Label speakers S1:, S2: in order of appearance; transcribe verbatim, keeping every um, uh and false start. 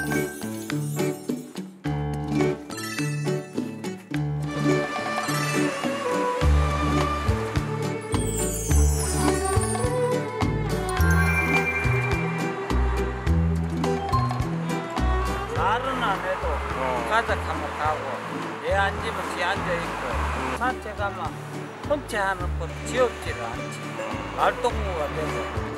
S1: 말은 안 해도
S2: 어.
S1: 가자 가면 가고 얘 앉으면 지 앉아있고 산책하면 혼자 하는 것 지엽지를 않지. 말동무가 되고